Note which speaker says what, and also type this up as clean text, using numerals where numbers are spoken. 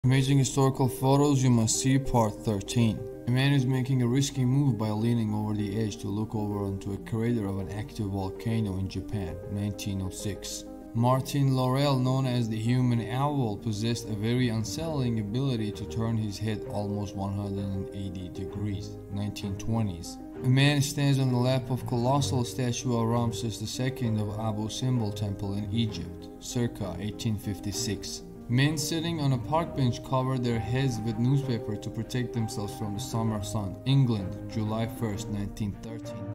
Speaker 1: Amazing historical photos you must see, part 13. A man is making a risky move by leaning over the edge to look over onto a crater of an active volcano in Japan, 1906. Martin Laurel, known as the human owl, possessed a very unsettling ability to turn his head almost 180 degrees, 1920s. A man stands on the lap of colossal statue of Ramses II of Abu Simbel Temple in Egypt, circa 1856. Men sitting on a park bench cover their heads with newspaper to protect themselves from the summer sun. England, July 1st, 1913.